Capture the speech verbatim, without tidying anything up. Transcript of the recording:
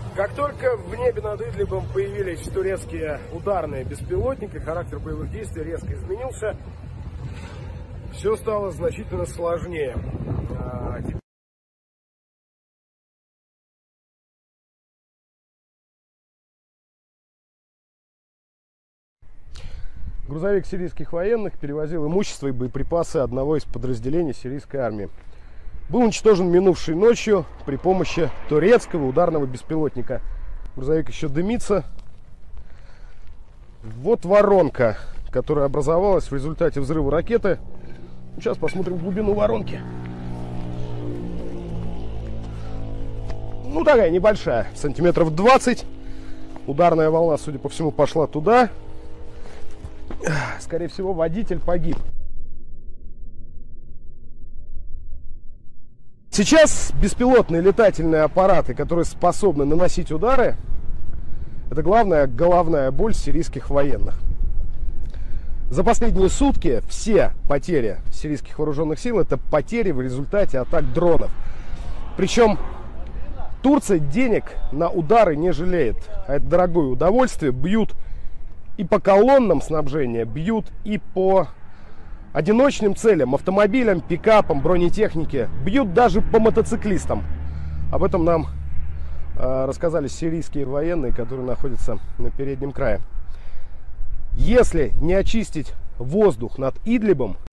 Как только в небе над Идлибом появились турецкие ударные беспилотники, характер боевых действий резко изменился. Все стало значительно сложнее. Грузовик сирийских военных перевозил имущество и боеприпасы одного из подразделений сирийской армии. Был уничтожен минувшей ночью при помощи турецкого ударного беспилотника. Грузовик еще дымится. Вот воронка, которая образовалась в результате взрыва ракеты. Сейчас посмотрим глубину воронки. Ну, такая небольшая, сантиметров двадцать. Ударная волна, судя по всему, пошла туда. Скорее всего, водитель погиб. Сейчас беспилотные летательные аппараты, которые способны наносить удары, это главная головная боль сирийских военных. За последние сутки все потери сирийских вооруженных сил — это потери в результате атак дронов. Причем Турция денег на удары не жалеет. А это дорогое удовольствие. Бьют и по колоннам снабжения, бьют и по одиночным целям, автомобилям, пикапам, бронетехнике, бьют даже по мотоциклистам. Об этом нам э, рассказали сирийские военные, которые находятся на переднем крае. Если не очистить воздух над Идлибом,